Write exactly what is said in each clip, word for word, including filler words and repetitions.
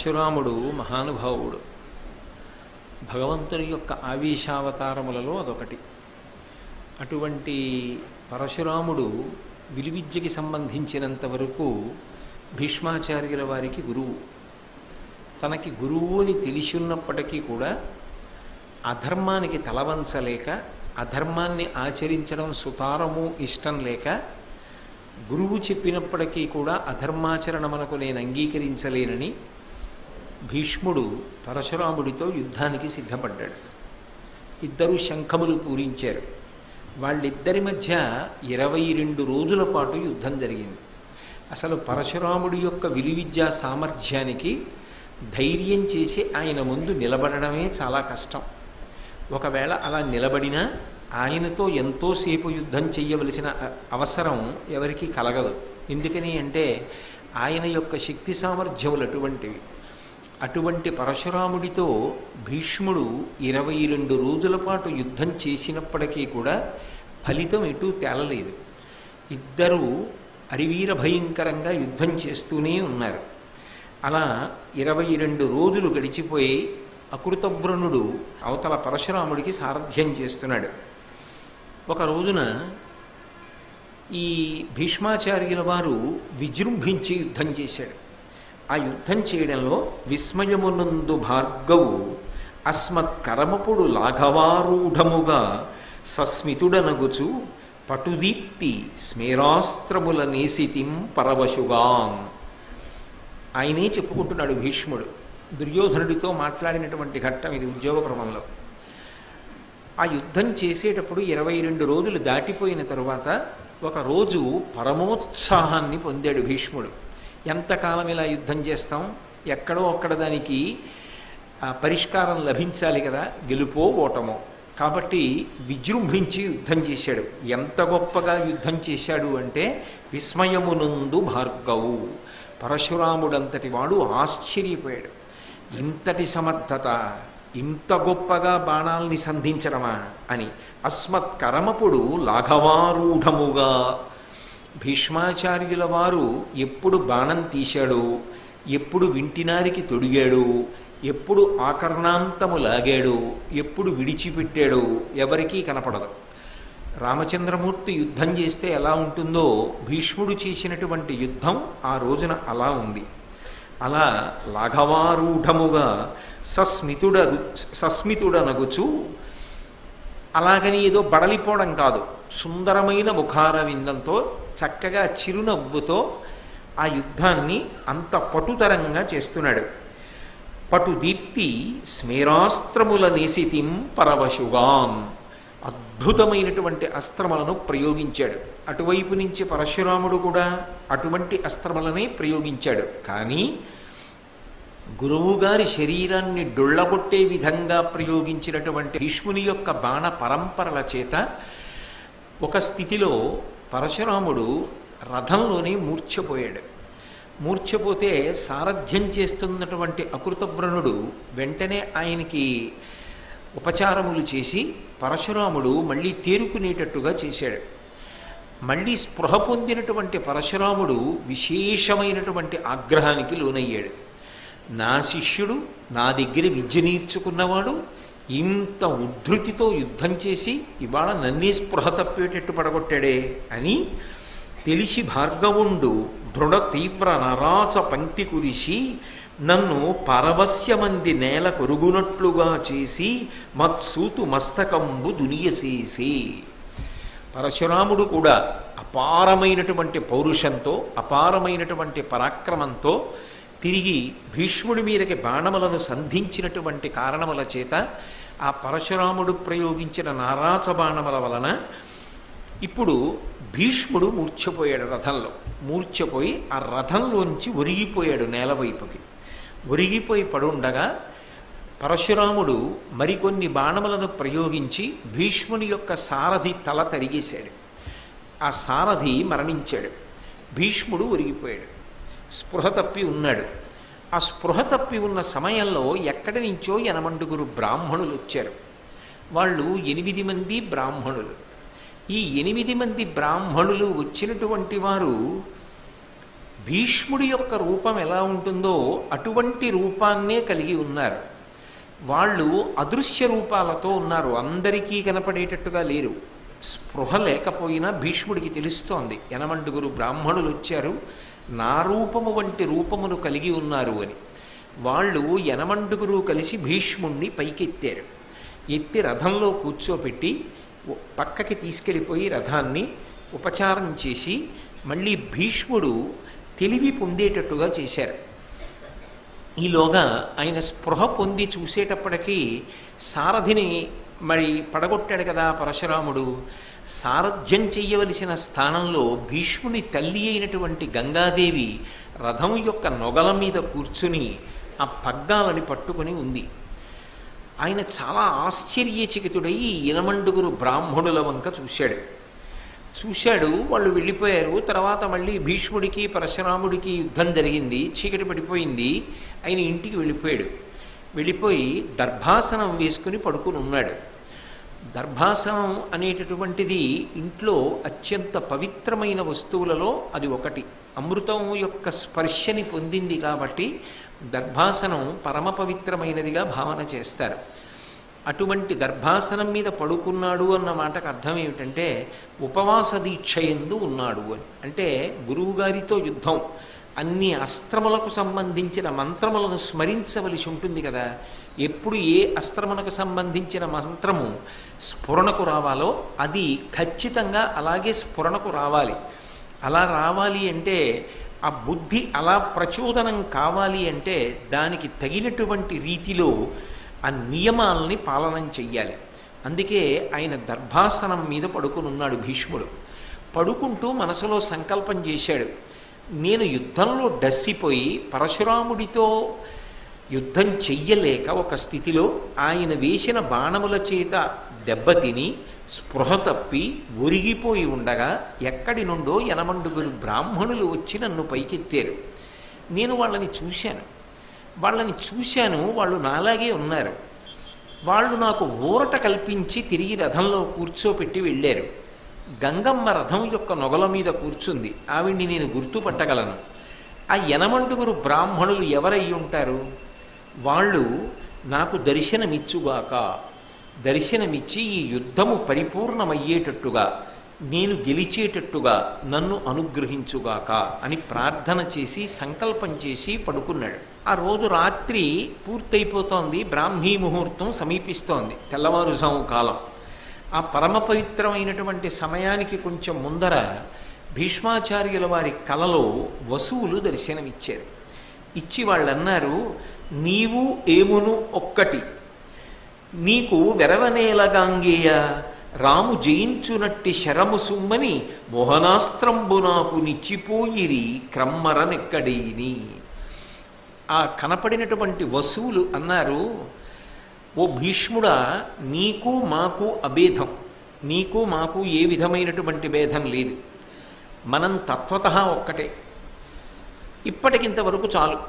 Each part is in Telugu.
పరశురాముడు మహానుభావుడు. భగవంతుని యొక్క ఆవేశావతారములలో అదొకటి. అటువంటి పరశురాముడు విలువిద్యకి సంబంధించినంత వరకు భీష్మాచార్యుల వారికి గురువు. తనకి గురువు అని తెలిసి ఉన్నప్పటికీ కూడా అధర్మానికి తలవంచలేక, అధర్మాన్ని ఆచరించడం సుతారము ఇష్టం లేక, గురువు చెప్పినప్పటికీ కూడా అధర్మాచరణమునకు నేను అంగీకరించలేనని భీష్ముడు పరశురాముడితో యుద్ధానికి సిద్ధపడ్డాడు. ఇద్దరు శంఖములు పూరించారు. వాళ్ళిద్దరి మధ్య ఇరవై రెండు రోజుల పాటు యుద్ధం జరిగింది. అసలు పరశురాముడి యొక్క విలువిద్యా సామర్థ్యానికి ధైర్యం చేసి ఆయన ముందు నిలబడడమే చాలా కష్టం. ఒకవేళ అలా నిలబడినా ఆయనతో ఎంతోసేపు యుద్ధం చెయ్యవలసిన అవసరం ఎవరికి కలగదు. ఎందుకని అంటే ఆయన యొక్క శక్తి సామర్థ్యములు అటువంటివి. అటువంటి పరశురాముడితో భీష్ముడు ఇరవై రెండు రోజుల పాటు యుద్ధం చేసినప్పటికీ కూడా ఫలితం ఎటూ తేలలేదు. ఇద్దరూ అరివీర భయంకరంగా యుద్ధం చేస్తూనే ఉన్నారు. అలా ఇరవై రెండు రోజులు గడిచిపోయి అకృతవ్రణుడు అవతల పరశురాముడికి సారథ్యం చేస్తున్నాడు. ఒక రోజున ఈ భీష్మాచార్యుల వారు విజృంభించి యుద్ధం చేశాడు. ఆ యుద్ధం చేయడంలో విస్మయమునందు భార్గవు అస్మత్కరమపుడు లాఘవారూఢముగా సస్మితుడనగుచు పటుదీప్తి స్మేరాస్త్రముల నేసితిం పరవశుగాన్. ఆయనే చెప్పుకుంటున్నాడు భీష్ముడు. దుర్యోధనుడితో మాట్లాడినటువంటి ఘట్టం ఇది ఉద్యోగ పర్వంలో. ఆ యుద్ధం చేసేటప్పుడు ఇరవై రెండు రోజులు దాటిపోయిన తరువాత ఒకరోజు పరమోత్సాహాన్ని పొందాడు భీష్ముడు. ఎంతకాలం ఇలా యుద్ధం చేస్తాం, ఎక్కడో అక్కడ దానికి పరిష్కారం లభించాలి కదా, గెలుపో ఓటమో. కాబట్టి విజృంభించి యుద్ధం చేశాడు. ఎంత గొప్పగా యుద్ధం చేశాడు అంటే విస్మయమునందు భార్గవు, పరశురాముడంతటి వాడు ఆశ్చర్యపోయాడు. ఇంతటి సమర్థత, ఇంత గొప్పగా బాణాల్ని సంధించడమా అని. అస్మత్కరమపుడు లాఘవారూఢముగా, భీష్మాచార్యుల వారు ఎప్పుడు బాణం తీశాడో, ఎప్పుడు వింటినారికి తొడిగాడు, ఎప్పుడు ఆకర్ణాంతము లాగాడు, ఎప్పుడు విడిచిపెట్టాడో ఎవరికీ కనపడదు. రామచంద్రమూర్తి యుద్ధం చేస్తే ఎలా ఉంటుందో భీష్ముడు చేసినటువంటి యుద్ధం ఆ రోజున అలా ఉంది. అలా లాఘవారూఢముగా సస్మితుడ సస్మితుడనగుచు, అలాగని ఏదో బడలిపోవడం కాదు, సుందరమైన ముఖార విందంతో చక్కగా చిరునవ్వుతో ఆ యుద్ధాన్ని అంత పటుతరంగా చేస్తున్నాడు. పటుదీప్తి స్మేరాస్త్రముల నేసితిం పరవశుగాన్, అద్భుతమైనటువంటి అస్త్రములను ప్రయోగించాడు. అటువైపు నుంచి పరశురాముడు కూడా అటువంటి అస్త్రములనే ప్రయోగించాడు. కానీ గురువుగారి శరీరాన్ని డొళ్ళగొట్టే విధంగా ప్రయోగించినటువంటి భీష్ముని యొక్క బాణ పరంపరల చేత ఒక స్థితిలో పరశురాముడు రథంలోనే మూర్ఛపోయాడు. మూర్ఛపోతే సారథ్యం చేస్తున్నటువంటి అకృతవ్రణుడు వెంటనే ఆయనకి ఉపచారములు చేసి పరశురాముడు మళ్ళీ తేరుకునేటట్టుగా చేశాడు. మళ్ళీ స్పృహ పొందినటువంటి పరశురాముడు విశేషమైనటువంటి ఆగ్రహానికి లోనయ్యాడు. నా శిష్యుడు, నా దగ్గర విద్య నేర్చుకున్నవాడు ఇంత ఉద్ధృతితో యుద్ధం చేసి ఇవాళ నన్నే స్పృహ తప్పేటట్టు పడగొట్టాడే అని తెలిసి భార్గవుండు దృఢ తీవ్ర నరాచ పంక్తి కురిసి నన్ను పరవశ్యమంది నేల కొరుగునట్లుగా చేసి మత్సూతు మస్తకంబు దునియసేసి. పరశురాముడు కూడా అపారమైనటువంటి పౌరుషంతో, అపారమైనటువంటి పరాక్రమంతో తిరిగి భీష్ముడి మీదకి బాణములను సంధించినటువంటి కారణముల చేత ఆ పరశురాముడు ప్రయోగించిన నారాచ బాణముల వలన ఇప్పుడు భీష్ముడు మూర్ఛపోయాడు. రథంలో మూర్ఛపోయి ఆ రథంలోంచి ఒరిగిపోయాడు నేలవైపుకి. ఒరిగిపోయి పడుండగా పరశురాముడు మరికొన్ని బాణములను ప్రయోగించి భీష్ముని యొక్క సారథి తల తరిగేశాడు. ఆ సారథి మరణించాడు. భీష్ముడు ఒరిగిపోయాడు. స్పృహ తప్పి ఉన్నాడు. ఆ స్పృహ తప్పి ఉన్న సమయంలో ఎక్కడి నుంచో ఎనమండుగురు బ్రాహ్మణులు వచ్చారు. వాళ్ళు ఎనిమిది మంది బ్రాహ్మణులు. ఈ ఎనిమిది మంది బ్రాహ్మణులు వచ్చినటువంటి వారు భీష్ముడి యొక్క రూపం ఎలా ఉంటుందో అటువంటి రూపాన్నే కలిగి ఉన్నారు. వాళ్ళు అదృశ్య రూపాలతో ఉన్నారు, అందరికీ కనపడేటట్టుగా లేరు. స్పృహ లేకపోయినా భీష్ముడికి తెలుస్తోంది, యనమండుగురు బ్రాహ్మణులు వచ్చారు, నా రూపము వంటి రూపమును కలిగి ఉన్నారు అని. వాళ్ళు యనమండుగురు కలిసి భీష్ముణ్ణి పైకెత్తారు. ఎత్తి రథంలో కూర్చోపెట్టి పక్కకి తీసుకెళ్ళిపోయి రథాన్ని ఉపచారం చేసి మళ్ళీ భీష్ముడు తెలివి పొందేటట్టుగా చేశారు. ఈలోగా ఆయన స్పృహ పొంది చూసేటప్పటికీ సారథిని మరి పడగొట్టాడు కదా పరశురాముడు. సారథ్యం చెయ్యవలసిన స్థానంలో భీష్ముని తల్లి అయినటువంటి గంగాదేవి రథం యొక్క నొగల మీద కూర్చుని ఆ పగ్గాలని పట్టుకొని ఉంది. ఆయన చాలా ఆశ్చర్యచకితుడై యనమండుగురు బ్రాహ్మణుల వంక చూశాడు. చూశాడు వాళ్ళు వెళ్ళిపోయారు. తర్వాత మళ్ళీ భీష్ముడికి పరశురాముడికి యుద్ధం జరిగింది, చీకటి పడిపోయింది. ఆయన ఇంటికి వెళ్ళిపోయాడు. వెళ్ళిపోయి దర్భాసనం వేసుకుని పడుకుని ఉన్నాడు. దర్భాసనం అనేటటువంటిది ఇంట్లో అత్యంత పవిత్రమైన వస్తువులలో అది ఒకటి. అమృతం యొక్క స్పర్శని పొందింది కాబట్టి దర్భాసనం పరమ పవిత్రమైనదిగా భావన చేస్తారు. అటువంటి దర్భాసనం మీద పడుకున్నాడు అన్న మాటకు అర్థం ఏమిటంటే ఉపవాస దీక్ష యందు ఉన్నాడు అని. అంటే గురువుగారితో యుద్ధం, అన్ని అస్త్రములకు సంబంధించిన మంత్రములను స్మరించవలసి ఉంటుంది కదా. ఎప్పుడు ఏ అస్త్రమునకు సంబంధించిన మంత్రము స్ఫురణకు రావాలో అది ఖచ్చితంగా అలాగే స్ఫురణకు రావాలి. అలా రావాలి అంటే ఆ బుద్ధి అలా ప్రచోదనం కావాలి అంటే దానికి తగినటువంటి రీతిలో ఆ నియమాలని పాలనం చెయ్యాలి. అందుకే ఆయన దర్భాసనం మీద పడుకుని ఉన్నాడు భీష్ముడు. పడుకుంటూ మనసులో సంకల్పం చేశాడు, నేను యుద్ధంలో డస్సిపోయి పరశురాముడితో యుద్ధం చెయ్యలేక ఒక స్థితిలో ఆయన వేసిన బాణముల చేత దెబ్బతిని స్పృహ తప్పి ఒరిగిపోయి ఉండగా ఎక్కడి నుండో యనమండుగురు బ్రాహ్మణులు వచ్చి నన్ను పైకెత్తారు. నేను వాళ్ళని చూశాను వాళ్ళని చూశాను వాళ్ళు నాలాగే ఉన్నారు. వాళ్ళు నాకు ఊరట కల్పించి తిరిగి రథంలో కూర్చోపెట్టి వెళ్ళారు. గంగమ్మ రథం యొక్క నొగల మీద కూర్చుంది, ఆవిడ్ని నేను గుర్తుపట్టగలను. ఆ యనమండుగురు బ్రాహ్మణులు ఎవరై ఉంటారు? వాళ్ళు నాకు దర్శనమిచ్చుగాక, దర్శనమిచ్చి ఈ యుద్ధము పరిపూర్ణమయ్యేటట్టుగా నేను గెలిచేటట్టుగా నన్ను అనుగ్రహించుగాక అని ప్రార్థన చేసి సంకల్పం చేసి పడుకున్నాడు. ఆ రోజు రాత్రి పూర్తయిపోతోంది, బ్రాహ్మీ ముహూర్తం సమీపిస్తోంది, తెల్లవారుజాము కాలం. ఆ పరమ పవిత్రమైనటువంటి సమయానికి కొంచెం ముందర భీష్మాచార్యుల వారి కలలో వసువులు దర్శనమిచ్చారు. ఇచ్చి వాళ్ళు అన్నారు, నీవు ఏమును ఒక్కటి, నీకు వెరవనేలగాంగేయ రాము జయించునట్టి శరము సుమ్మని మోహనాస్త్రంబు నాకు నిచ్చిపోయిరి క్రమ్మరనెక్కడైని. ఆ కనపడినటువంటి వసువులు అన్నారు, ఓ భీష్ముడా, నీకు మాకు అభేదం, నీకు మాకు ఏ విధమైనటువంటి భేదం లేదు, మనం తత్వతః ఒక్కటే, ఇప్పటికింతవరకు చాలు.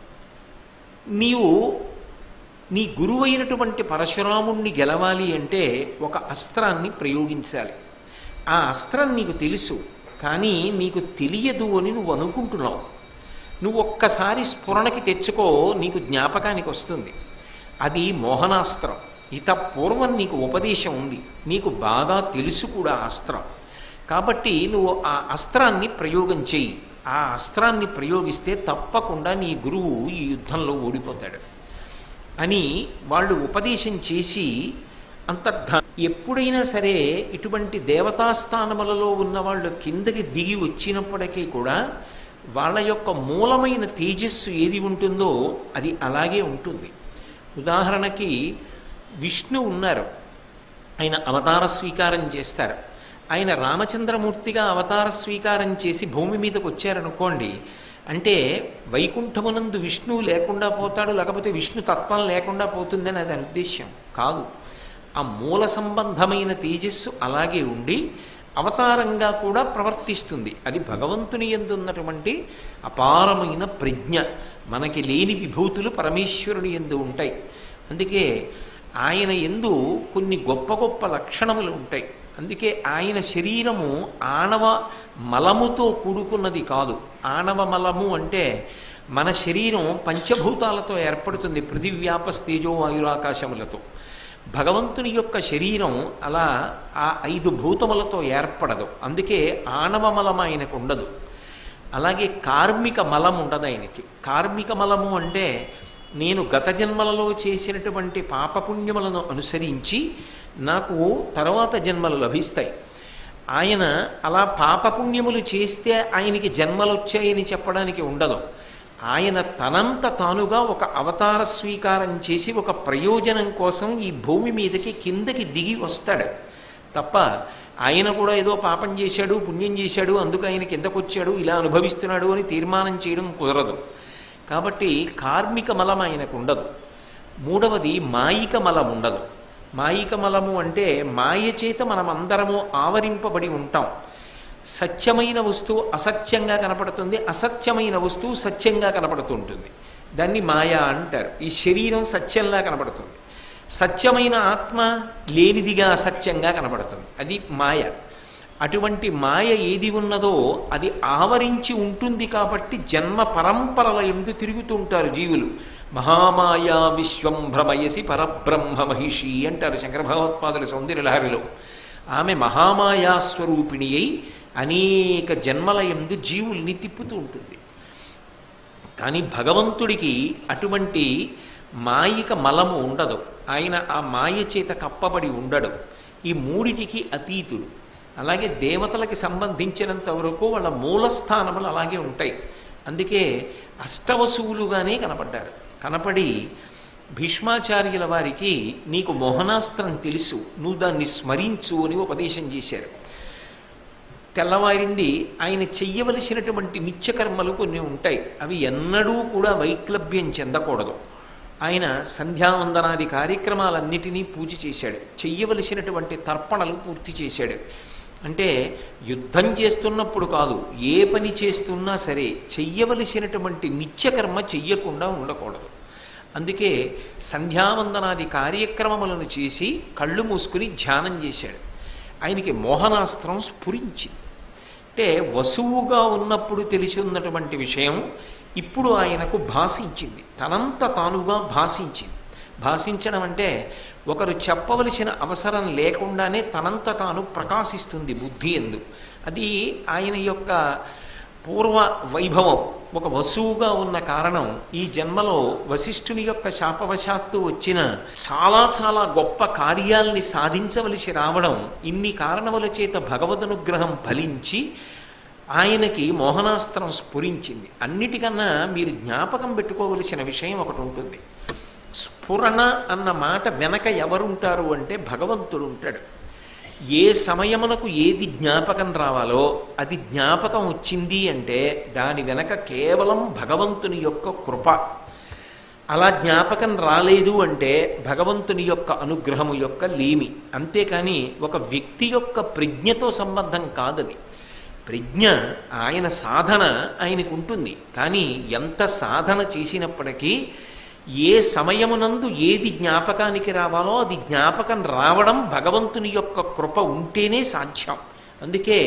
నీవు నీ గురువైనటువంటి పరశురాముణ్ణి గెలవాలి అంటే ఒక అస్త్రాన్ని ప్రయోగించాలి. ఆ అస్త్రం నీకు తెలుసు, కానీ నీకు తెలియదు అని నువ్వు అనుకుంటున్నావు. నువ్వు ఒక్కసారి స్ఫురణకి తెచ్చుకో, నీకు జ్ఞాపకానికి వస్తుంది. అది మోహనాస్త్రం. ఇత పూర్వం నీకు ఉపదేశం ఉంది, నీకు బాగా తెలుసు కూడా అస్త్రం. కాబట్టి నువ్వు ఆ అస్త్రాన్ని ప్రయోగం చెయ్యి. ఆ అస్త్రాన్ని ప్రయోగిస్తే తప్పకుండా నీ గురువు ఈ యుద్ధంలో ఓడిపోతాడు అని వాళ్ళు ఉపదేశం చేసి అంతర్ధా. ఎప్పుడైనా సరే ఇటువంటి దేవతాస్థానములలో ఉన్న వాళ్ళు కిందకి దిగి వచ్చినప్పటికీ కూడా వాళ్ళ యొక్క మూలమైన తేజస్సు ఏది ఉంటుందో అది అలాగే ఉంటుంది. ఉదాహరణకి విష్ణు ఉన్నారు, ఆయన అవతార స్వీకారం చేస్తారు. ఆయన రామచంద్రమూర్తిగా అవతార స్వీకారం చేసి భూమి మీదకి వచ్చారనుకోండి, అంటే వైకుంఠమునందు విష్ణువు లేకుండా పోతాడు, లేకపోతే విష్ణు తత్వం లేకుండా పోతుందని అది ఉద్దేశ్యం కాదు. ఆ మూల సంబంధమైన తేజస్సు అలాగే ఉండి అవతారంగా కూడా ప్రవర్తిస్తుంది. అది భగవంతుని యందు ఉన్నటువంటి అపారమైన ప్రజ్ఞ. మనకి లేని విభూతులు పరమేశ్వరుని యందు ఉంటాయి. అందుకే ఆయన యందు కొన్ని గొప్ప గొప్ప లక్షణములు ఉంటాయి. అందుకే ఆయన శరీరము ఆణవ మలముతో కూడుకున్నది కాదు. ఆణవ మలము అంటే మన శరీరం పంచభూతాలతో ఏర్పడుతుంది, పృథివ్యాపస్తేజో వాయురాకాశములతో. భగవంతుని యొక్క శరీరం అలా ఆ ఐదు భూతములతో ఏర్పడదు, అందుకే ఆణవ మలం ఆయనకు ఉండదు. అలాగే కార్మిక మలం ఉండదు ఆయనకి. కార్మిక మలము అంటే నేను గత జన్మలలో చేసినటువంటి పాపపుణ్యములను అనుసరించి నాకు తర్వాత జన్మలు లభిస్తాయి. ఆయన అలా పాపపుణ్యములు చేస్తే ఆయనకి జన్మలు వచ్చాయని చెప్పడానికి ఉండదు. ఆయన తనంత తానుగా ఒక అవతార స్వీకారం చేసి ఒక ప్రయోజనం కోసం ఈ భూమి మీదకి కిందకి దిగి వస్తాడు తప్ప ఆయన కూడా ఏదో పాపం చేశాడు, పుణ్యం చేశాడు, అందుకు ఆయన కిందకు వచ్చాడు, ఇలా అనుభవిస్తున్నాడు అని తీర్మానం చేయడం కుదరదు. కాబట్టి కార్మిక మలం ఆయనకు ఉండదు. మూడవది మాయిక మలం ఉండదు. మాయిక మలము అంటే మాయ చేత మనమందరము ఆవరింపబడి ఉంటాం. సత్యమైన వస్తువు అసత్యంగా కనపడుతుంది, అసత్యమైన వస్తువు సత్యంగా కనపడుతుంటుంది, దాన్ని మాయా అంటారు. ఈ శరీరం సత్యంలా కనపడుతుంది, సత్యమైన ఆత్మ లేనిదిగా అసత్యంగా కనపడుతుంది, అది మాయ. అటువంటి మాయ ఏది ఉన్నదో అది ఆవరించి ఉంటుంది. కాబట్టి జన్మ పరంపరల యందు తిరుగుతుంటారు జీవులు. మహామాయా విశ్వం భ్రమయసి పరబ్రహ్మ మహిషి అంటారు శంకర భగవత్పాదుల సౌందర్యలహరిలో. ఆమె మహామాయాస్వరూపిణి అయి అనేక జన్మల యందు జీవుల్ని తిప్పుతూ ఉంటుంది. కానీ భగవంతుడికి అటువంటి మాయిక మలము ఉండదు. ఆయన ఆ మాయ చేత కప్పబడి ఉండడు. ఈ మూడిటికి అతీతుడు. అలాగే దేవతలకి సంబంధించినంత వరకు వాళ్ళ మూలస్థానములు అలాగే ఉంటాయి. అందుకే అష్టవసువులుగానే కనపడ్డారు. కనపడి భీష్మాచార్యుల వారికి నీకు మోహనాస్త్రం తెలుసు, నువ్వు దాన్ని స్మరించు అని ఉపదేశం చేశారు. తెల్లవారింది. ఆయన చెయ్యవలసినటువంటి నిత్యకర్మలు కొన్ని ఉంటాయి, అవి ఎన్నడూ కూడా వైక్లభ్యం చెందకూడదు. ఆయన సంధ్యావందనాది కార్యక్రమాలన్నిటినీ పూజ చేశాడు. చెయ్యవలసినటువంటి తర్పణలు పూర్తి చేశాడు. అంటే యుద్ధం చేస్తున్నప్పుడు కాదు, ఏ పని చేస్తున్నా సరే చెయ్యవలసినటువంటి నిత్యకర్మ చెయ్యకుండా ఉండకూడదు. అందుకే సంధ్యావందనాది కార్యక్రమములను చేసి కళ్ళు మూసుకుని ధ్యానం చేశాడు. ఆయనకి మోహనాస్త్రం స్ఫురించింది. అంటే వసువుగా ఉన్నప్పుడు తెలిసి ఉన్నటువంటి విషయం ఇప్పుడు ఆయనకు భాషించింది, తనంత తానుగా భాషించింది. భాషించడం అంటే ఒకరు చెప్పవలసిన అవసరం లేకుండానే తనంత తాను ప్రకాశిస్తుంది బుద్ధి ఎందు. అది ఆయన యొక్క పూర్వ వైభవం. ఒక వసువుగా ఉన్న కారణం ఈ జన్మలో వశిష్ఠుని యొక్క శాపవశాత్తు వచ్చిన చాలా చాలా గొప్ప కార్యాల్ని సాధించవలసి రావడం, ఇన్ని కారణముల చేత భగవదనుగ్రహం ఫలించి ఆయనకి మోహనాస్త్రం స్ఫురించింది. అన్నిటికన్నా మీరు జ్ఞాపకం పెట్టుకోవలసిన విషయం ఒకటి ఉంటుంది. స్ఫురణ అన్న మాట వెనక ఎవరుంటారు అంటే భగవంతుడు ఉంటాడు. ఏ సమయమునకు ఏది జ్ఞాపకం రావాలో అది జ్ఞాపకం వచ్చింది అంటే దాని వెనక కేవలం భగవంతుని యొక్క కృప. అలా జ్ఞాపకం రాలేదు అంటే భగవంతుని యొక్క అనుగ్రహము యొక్క లేమి. అంతేకాని ఒక వ్యక్తి యొక్క ప్రజ్ఞతో సంబంధం కాదని. ప్రజ్ఞ ఆయన సాధన ఆయనకు ఉంటుంది. కానీ ఎంత సాధన చేసినప్పటికీ ఏ సమయమునందు ఏది జ్ఞాపకానికి రావాలో అది జ్ఞాపకం రావడం భగవంతుని యొక్క కృప ఉంటేనే సాధ్యం. అందుకే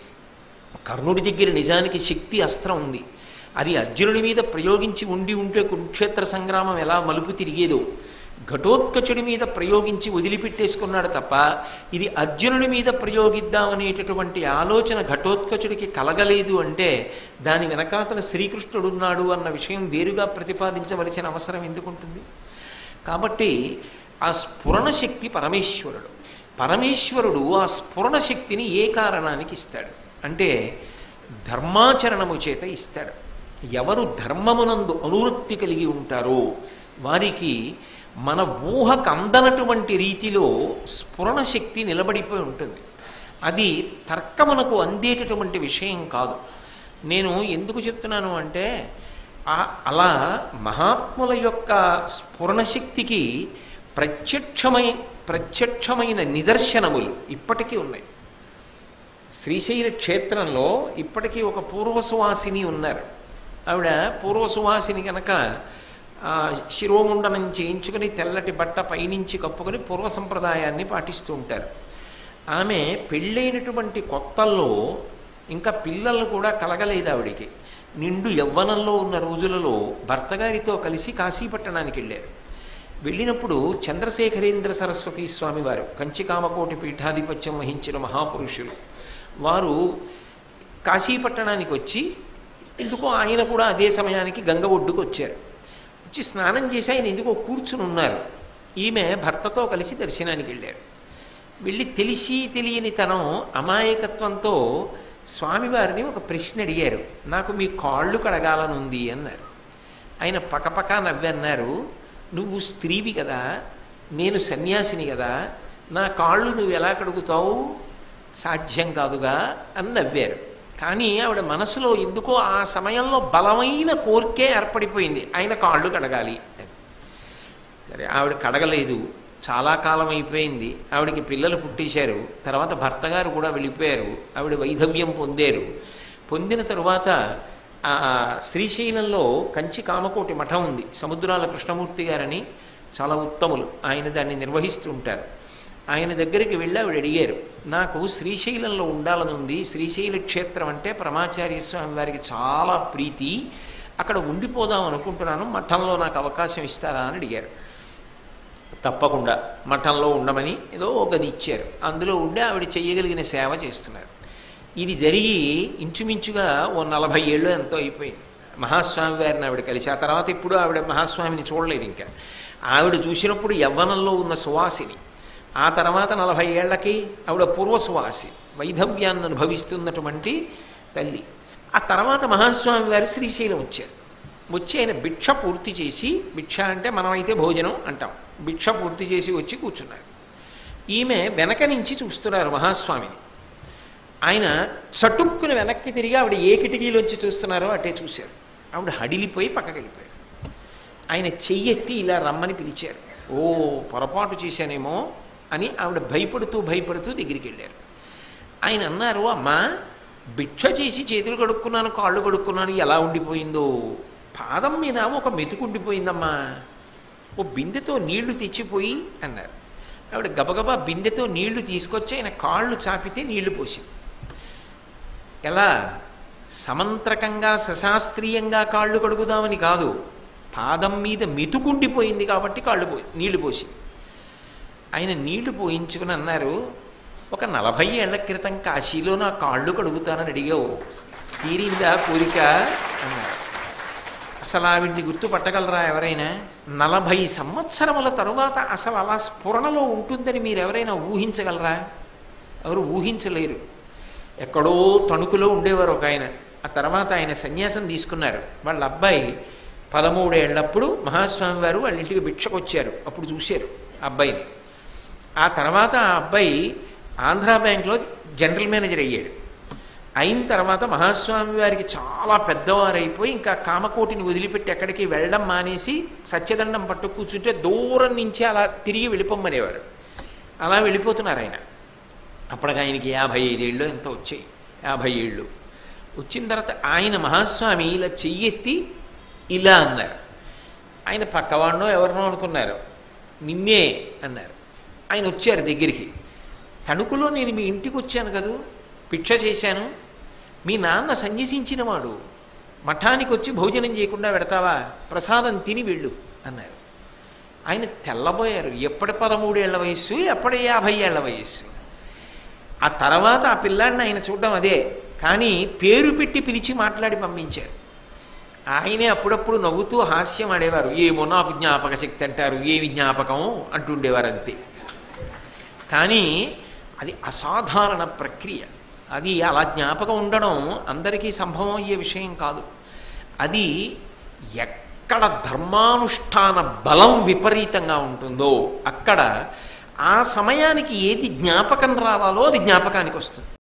కర్ణుడి దగ్గర నిజానికి శక్తి అస్త్రం ఉంది. అది అర్జునుడి మీద ప్రయోగించి ఉండి ఉంటే కురుక్షేత్ర సంగ్రామం ఎలా మలుపు తిరిగేదో. ఘటోత్కచుడి మీద ప్రయోగించి వదిలిపెట్టేసుకున్నాడు తప్ప ఇది అర్జునుడి మీద ప్రయోగిద్దామనేటటువంటి ఆలోచన ఘటోత్కచుడికి కలగలేదు. అంటే దాని వెనకాతల శ్రీకృష్ణుడున్నాడు అన్న విషయం వేరుగా ప్రతిపాదించవలసిన అవసరం ఎందుకుంటుంది? కాబట్టి ఆ స్ఫురణ శక్తి పరమేశ్వరుడు. పరమేశ్వరుడు ఆ స్ఫురణ శక్తిని ఏ కారణానికి ఇస్తాడు అంటే ధర్మాచరణము చేత ఇస్తాడు. ఎవరు ధర్మమునందు అనురక్తి కలిగి ఉంటారో వారికి మన ఊహకు అందనటువంటి రీతిలో స్ఫురణ శక్తి నిలబడిపోయి ఉంటుంది. అది తర్కమునకు అందేటటువంటి విషయం కాదు. నేను ఎందుకు చెప్తున్నాను అంటే అలా మహాత్ముల యొక్క స్ఫురణ శక్తికి ప్రత్యక్షమై ప్రత్యక్షమైన నిదర్శనములు ఇప్పటికీ ఉన్నాయి. శ్రీశైల క్షేత్రంలో ఇప్పటికీ ఒక పూర్వసువాసిని ఉన్నారు. ఆవిడ పూర్వసువాసిని కనుక శిరోముండనం చేయించుకుని తెల్లటి బట్ట పైనుంచి కప్పుకొని పూర్వ సంప్రదాయాన్ని పాటిస్తూ ఉంటారు. ఆమె పెళ్ళైనటువంటి కొత్తల్లో ఇంకా పిల్లలు కూడా కలగలేదు ఆవిడికి. నిండు యవ్వనంలో ఉన్న రోజులలో భర్త గారితో కలిసి కాశీపట్టణానికి వెళ్ళారు. వెళ్ళినప్పుడు చంద్రశేఖరేంద్ర సరస్వతి స్వామి వారు కంచికామకోటి పీఠాధిపత్యం వహించిన మహాపురుషులు వారు కాశీపట్టణానికి వచ్చి, ఎందుకో ఆయన కూడా అదే సమయానికి గంగ ఒడ్డుకు వచ్చారు. వచ్చి స్నానం చేసి ఆయన ఎందుకో కూర్చుని ఉన్నారు. ఈమె భర్తతో కలిసి దర్శనానికి వెళ్ళారు. వెళ్ళి తెలిసి తెలియని తనం అమాయకత్వంతో స్వామివారిని ఒక ప్రశ్న అడిగారు. నాకు మీ కాళ్ళు కడగాలనుంది అన్నారు. ఆయన పకపక నవ్వి అన్నారు, నువ్వు స్త్రీవి కదా, నేను సన్యాసిని కదా, నా కాళ్ళు నువ్వు ఎలా కడుగుతావు, సాధ్యం కాదుగా అని నవ్వారు. కానీ ఆవిడ మనసులో ఎందుకో ఆ సమయంలో బలమైన కోరికే ఏర్పడిపోయింది, ఆయన కాళ్ళు కడగాలి. సరే, ఆవిడ కడగలేదు. చాలా కాలం అయిపోయింది. ఆవిడకి పిల్లలు పుట్టేశారు. తర్వాత భర్త గారు కూడా వెళ్ళిపోయారు. ఆవిడ వైధవ్యం పొందారు. పొందిన తరువాత ఆ శ్రీశైలంలో కంచి కామకోటి మఠం ఉంది. సముద్రాల కృష్ణమూర్తి గారని చాలా ఉత్తములు, ఆయన దాన్ని నిర్వహిస్తూ ఉంటారు. ఆయన దగ్గరికి వెళ్ళి ఆవిడ అడిగారు, నాకు శ్రీశైలంలో ఉండాలని ఉంది, శ్రీశైల క్షేత్రం అంటే పరమాచార్య స్వామి వారికి చాలా ప్రీతి, అక్కడ ఉండిపోదాం అనుకుంటున్నాను, మఠంలో నాకు అవకాశం ఇస్తారా అని అడిగారు. తప్పకుండా మఠంలో ఉండమని ఏదో ఒక గది ఇచ్చారు. అందులో ఉండి ఆవిడ చెయ్యగలిగిన సేవ చేస్తున్నారు. ఇది జరిగి ఇంచుమించుగా ఓ నలభై ఏళ్ళు ఎంతో అయిపోయింది. మహాస్వామి వారిని ఆవిడ కలిసి ఆ తర్వాత ఇప్పుడు ఆవిడ మహాస్వామిని చూడలేదు. ఇంకా ఆవిడ చూసినప్పుడు యవ్వనంలో ఉన్న సువాసిని, ఆ తర్వాత నలభై ఏళ్లకి ఆవిడ పూర్వ సువాసి, వైధవ్యాన్ని అనుభవిస్తున్నటువంటి తల్లి. ఆ తర్వాత మహాస్వామి వారు శ్రీశైలం వచ్చారు. వచ్చి ఆయన భిక్ష పూర్తి చేసి, భిక్ష అంటే మనమైతే భోజనం అంటాం, భిక్ష పూర్తి చేసి వచ్చి కూర్చున్నారు. ఈమె వెనక నుంచి చూస్తున్నారు మహాస్వామిని. ఆయన చటుక్కుని వెనక్కి తిరిగి ఆవిడ ఏ కిటికీలోంచి చూస్తున్నారో అటే చూశారు. ఆవిడ హడిలిపోయి పక్కకి వెళ్ళిపోయారు. ఆయన చెయ్యెత్తి ఇలా రమ్మని పిలిచారు. ఓ పొరపాటు చేశానేమో అని ఆవిడ భయపడుతూ భయపడుతూ దగ్గరికి వెళ్ళారు. ఆయన అన్నారు, అమ్మా భిక్ష చేసి చేతులు కడుక్కున్నాను, కాళ్ళు కడుక్కున్నాను, ఎలా ఉండిపోయిందో, పాదం మీద ఒక మెతుకు ఉండిపోయిందమ్మా, ఓ బిందెతో నీళ్లు తెచ్చిపోయి అన్నారు. ఆవిడ గబగబా బిందెతో నీళ్లు తీసుకొచ్చి ఆయన కాళ్ళు చాపితే నీళ్లు పోసింది. ఎలా సమంత్రకంగా సశాస్త్రీయంగా కాళ్ళు కడుగుదామని కాదు, పాదం మీద మెతుకుండిపోయింది కాబట్టి కాళ్ళు పోయి నీళ్లు పోసింది. ఆయన నీళ్లు పోయించుకుని అన్నారు, ఒక నలభై ఏళ్ల క్రితం కాశీలో నా కాళ్ళు కడుగుతానని అడిగావు, తీరిందా కోరిక అన్నారు. అసలు ఆవిడ్ని గుర్తుపట్టగలరా ఎవరైనా? నలభై సంవత్సరముల తరువాత అసలు అలా స్ఫురణలో ఉంటుందని మీరు ఎవరైనా ఊహించగలరా? ఎవరు ఊహించలేరు. ఎక్కడో తణుకులో ఉండేవారు ఒక ఆయన. ఆ తర్వాత ఆయన సన్యాసం తీసుకున్నారు. వాళ్ళ అబ్బాయి పదమూడేళ్లప్పుడు మహాస్వామి వారు వాళ్ళ ఇంటికి భిక్షకు వచ్చారు. అప్పుడు చూశారు ఆ అబ్బాయిని. ఆ తర్వాత ఆ అబ్బాయి ఆంధ్రా బ్యాంక్లో జనరల్ మేనేజర్ అయ్యాడు. అయిన తర్వాత మహాస్వామి వారికి చాలా పెద్దవారైపోయి ఇంకా కామకోటిని వదిలిపెట్టి ఎక్కడికి వెళ్ళడం మానేసి సత్యదండం పట్టు కూర్చుంటే దూరం నుంచి అలా తిరిగి వెళ్ళిపోమ్మనేవారు. అలా వెళ్ళిపోతున్నారు ఆయన. అప్పటికి ఆయనకి యాభై ఐదేళ్ళు ఎంతో వచ్చాయి. యాభై ఏళ్ళు వచ్చిన తర్వాత ఆయన మహాస్వామి ఇలా చెయ్యెత్తి ఇలా అన్నారు. ఆయన పక్కవాడినో ఎవరినో అనుకున్నారు. నిన్నే అన్నారు. ఆయన వచ్చారు దగ్గరికి. తణుకులో నేను మీ ఇంటికి వచ్చాను కదూ, భిక్ష చేశాను, మీ నాన్న సన్యసించిన వాడు, మఠానికి వచ్చి భోజనం చేయకుండా పెడతావా, ప్రసాదం తిని వెళ్ళు అన్నారు. ఆయన తెల్లబోయారు. ఎప్పటి పదమూడేళ్ల వయస్సు, ఎప్పటి యాభై ఏళ్ల వయస్సు. ఆ తర్వాత ఆ పిల్లాడిని ఆయన చూడడం అదే, కానీ పేరు పెట్టి పిలిచి మాట్లాడి పంపించారు. ఆయనే అప్పుడప్పుడు నవ్వుతూ హాస్యం ఆడేవారు. ఏమో నాకు జ్ఞాపక శక్తి అంటారు, ఏమి జ్ఞాపకం అంటుండేవారు అంతే. కానీ అది అసాధారణ ప్రక్రియ. అది అలా జ్ఞాపకం ఉండడం అందరికీ సంభవం అయ్యే విషయం కాదు. అది ఎక్కడ ధర్మానుష్ఠాన బలం విపరీతంగా ఉంటుందో అక్కడ ఆ సమయానికి ఏది జ్ఞాపకం రావాలో అది జ్ఞాపకానికి వస్తుంది.